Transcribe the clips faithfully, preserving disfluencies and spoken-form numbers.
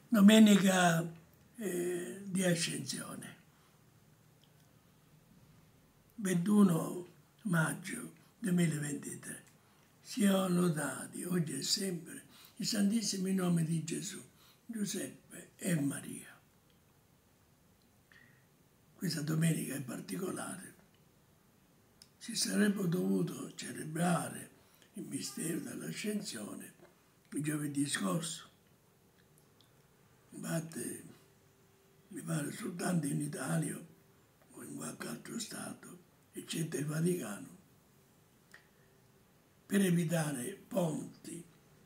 Domenica eh, di Ascensione, ventuno maggio duemilaventitré. Siano lodati oggi e sempre i santissimi nomi di Gesù, Giuseppe e Maria. Questa domenica in particolare si sarebbe dovuto celebrare il mistero dell'Ascensione il giovedì scorso. Infatti, mi pare soltanto in Italia o in qualche altro Stato, eccetto il Vaticano, per evitare ponti,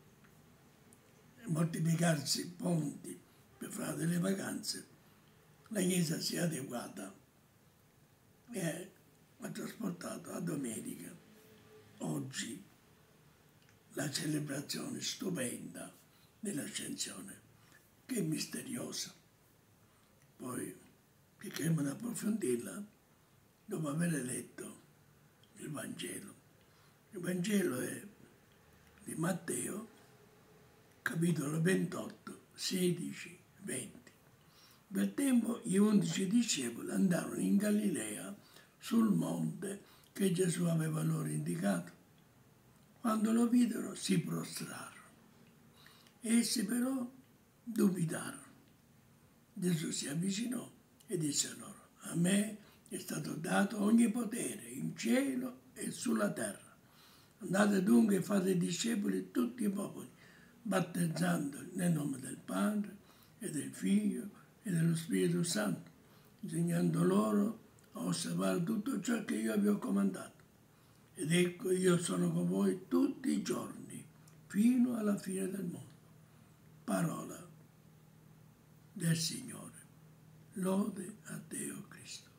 moltiplicarsi ponti per fare delle vacanze, la Chiesa si è adeguata e ha trasportato a domenica, oggi, la celebrazione stupenda dell'Ascensione, che è misteriosa. Poi cercheremo di approfondirla dopo aver letto il Vangelo. Il Vangelo è di Matteo, capitolo ventotto, sedici, venti. Per tempo gli undici discepoli andarono in Galilea sul monte che Gesù aveva loro indicato. Quando lo videro si prostrarono. Essi però dubitarono. Gesù si avvicinò e disse loro: a me è stato dato ogni potere in cielo e sulla terra. Andate dunque e fate discepoli tutti i popoli, battezzandoli nel nome del Padre e del Figlio e dello Spirito Santo, insegnando loro a osservare tutto ciò che io vi ho comandato. Ed ecco, io sono con voi tutti i giorni, fino alla fine del mondo. Parola del Signore. Lode a Dio Cristo.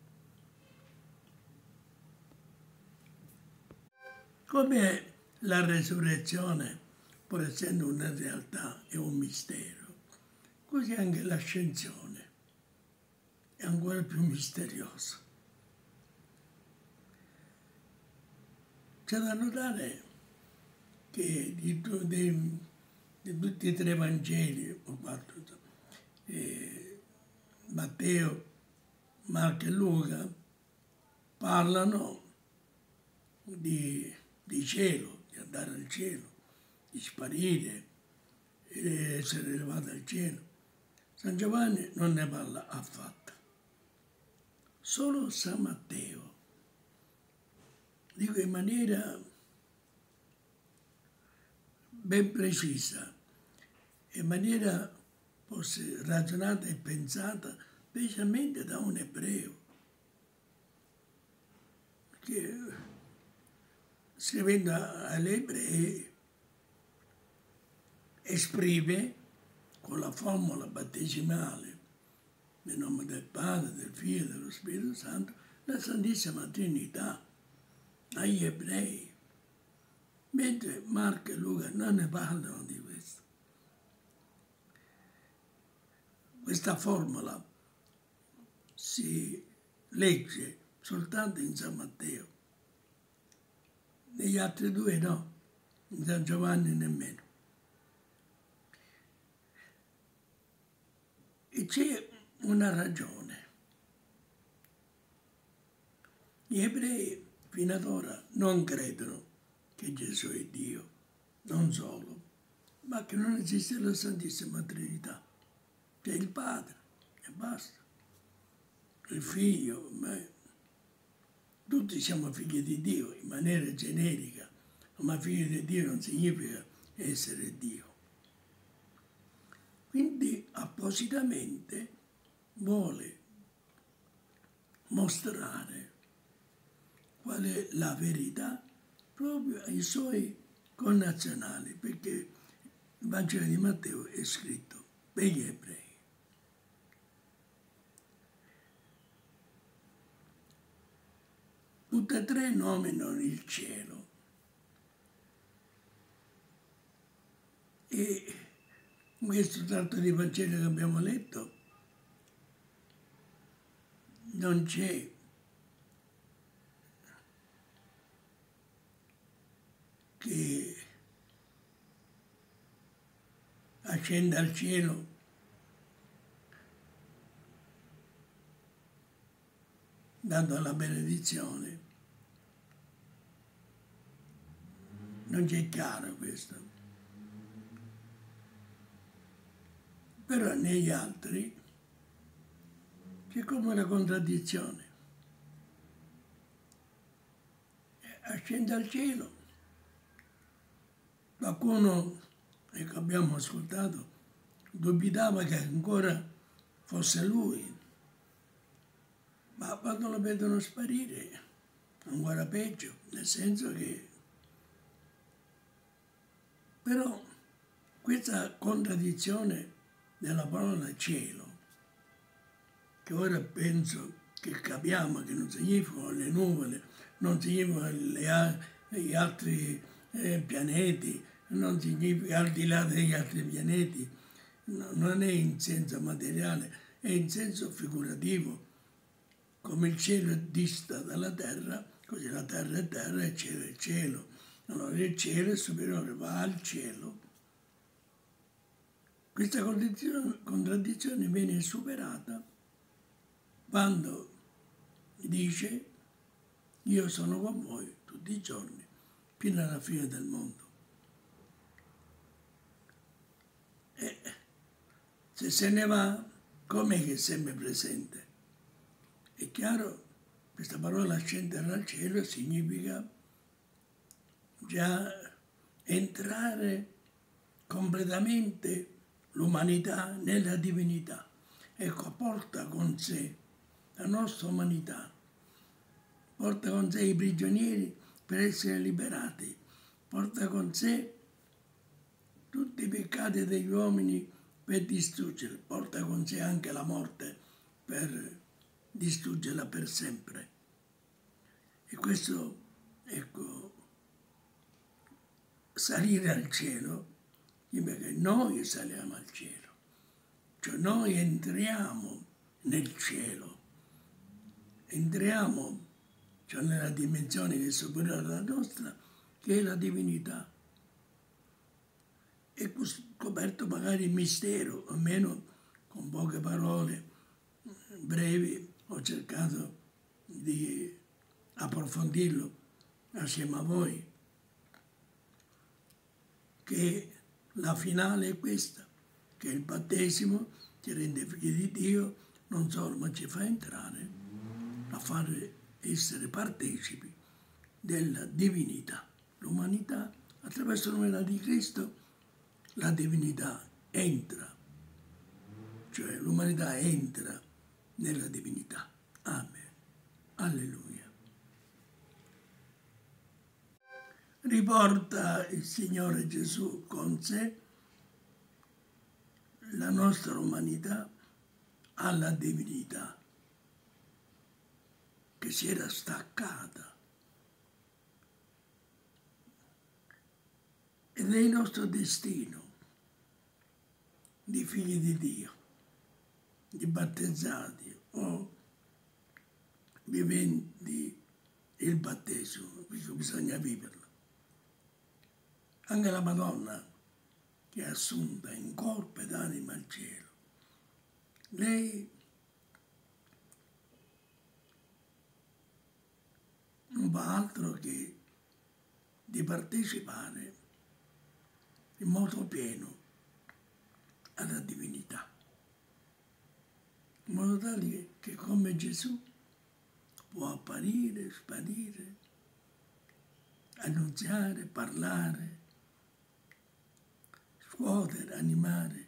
Come la resurrezione, pur essendo una realtà, è un mistero, così anche l'ascensione è ancora più misteriosa. C'è da notare che di, di, di tutti e tre Vangeli, o quattro, eh, Matteo, Marco e Luca, parlano di, di cielo, di andare al cielo, di sparire, di essere elevato al cielo. San Giovanni non ne parla affatto. Solo San Matteo, dico in maniera ben precisa, in maniera forse ragionata e pensata specialmente da un ebreo, che scrivendo agli ebrei esprime con la formula battesimale nel nome del Padre, del Figlio e dello Spirito Santo la Santissima Trinità agli ebrei, mentre Marco e Luca non ne parlano di questo. Questa formula si legge soltanto in San Matteo, negli altri due no, in San Giovanni nemmeno. E c'è una ragione. Gli ebrei fino ad ora non credono che Gesù è Dio, non solo, ma che non esiste la Santissima Trinità. C'è il Padre e basta. Il Figlio, ma tutti siamo figli di Dio in maniera generica, ma figlio di Dio non significa essere Dio. Quindi appositamente vuole mostrare qual è la verità proprio ai suoi connazionali, perché il Vangelo di Matteo è scritto per gli ebrei. Tutte e tre nominano il cielo e in questo tratto di Vangelo che abbiamo letto non c'è che ascende al cielo dando la benedizione. Non c'è chiaro questo. Però negli altri c'è come una contraddizione. Ascende al cielo. Qualcuno, ecco, abbiamo ascoltato, dubitava che ancora fosse lui. Ma quando lo vedono sparire, ancora peggio, nel senso che... Però questa contraddizione della parola cielo, che ora penso che capiamo che non significano le nuvole, non significano le, gli altri eh, pianeti, non significa al di là degli altri pianeti, no, non è in senso materiale, è in senso figurativo. Come il cielo dista dalla terra, così la terra è terra e il cielo è cielo. Allora il cielo è superiore, va al cielo. Questa contraddizione viene superata quando dice: io sono con voi tutti i giorni, fino alla fine del mondo. E se se ne va, com'è che è sempre presente? È chiaro, questa parola ascendere al cielo significa già entrare completamente l'umanità nella divinità. Ecco, porta con sé la nostra umanità, porta con sé i prigionieri per essere liberati, porta con sé tutti i peccati degli uomini per distruggerli, porta con sé anche la morte per distruggerla per sempre. E questo, ecco, salire al cielo significa che noi saliamo al cielo, cioè noi entriamo nel cielo, entriamo cioè nella dimensione che è superiore alla nostra, che è la divinità. E scoperto magari il mistero, almeno con poche parole brevi ho cercato di approfondirlo assieme a voi, che la finale è questa, che il battesimo ci rende figli di Dio non solo, ma ci fa entrare a fare essere partecipi della divinità. L'umanità, attraverso l'umanità di Cristo, la divinità entra, cioè l'umanità entra nella divinità. Amen. Alleluia. Riporta il Signore Gesù con sé la nostra umanità alla divinità che si era staccata. Ed è il nostro destino di figli di Dio, di battezzati o viventi il battesimo, perché bisogna viverlo. Anche la Madonna, che è assunta in corpo ed anima al cielo, lei non fa altro che di partecipare in modo pieno alla divinità, in modo tale che come Gesù può apparire, sparire, annunziare, parlare, scuotere, animare,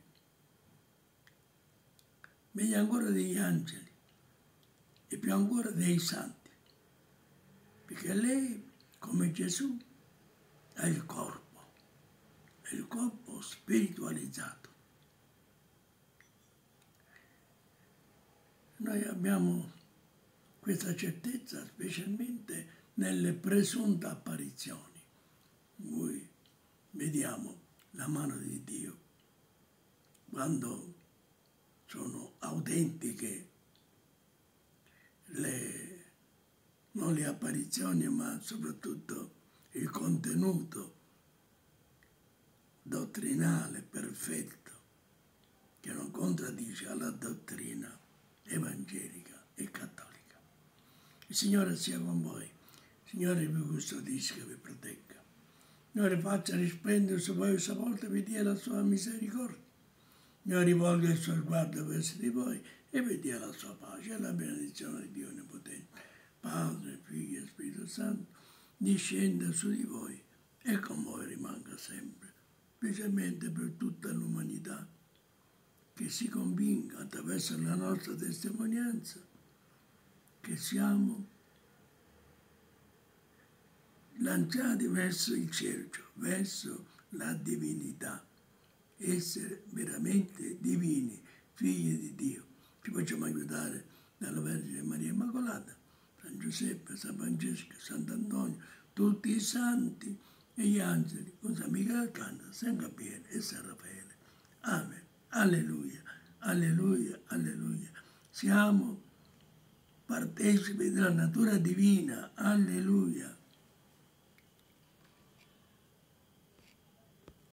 meglio ancora degli angeli e più ancora dei santi, perché lei, come Gesù, ha il corpo, è il corpo spiritualizzato. Noi abbiamo questa certezza specialmente nelle presunte apparizioni, in cui vediamo la mano di Dio, quando sono autentiche le, non le apparizioni, ma soprattutto il contenuto dottrinale perfetto, che non contraddice alla dottrina evangelica e cattolica. Il Signore sia con voi. Il Signore vi custodisca e vi protegga. Il Signore faccia risplendere su voi questa volta vi dia la sua misericordia. Il Signore rivolga il suo sguardo verso di voi e vi dia la sua pace e la benedizione di Dio Onnipotente, Padre, Figlio e Spirito Santo, discenda su di voi e con voi rimanga sempre, specialmente per tutta l'umanità, che si convinca attraverso la nostra testimonianza che siamo lanciati verso il cielo, verso la divinità, essere veramente divini, figli di Dio. Ci facciamo aiutare dalla Vergine Maria Immacolata, San Giuseppe, San Francesco, Sant'Antonio, tutti i santi e gli angeli, con San Michele Arcangelo, San Gabriele e San Raffaele. Amen. Alleluia, alleluia, alleluia. Siamo partecipi della natura divina. Alleluia.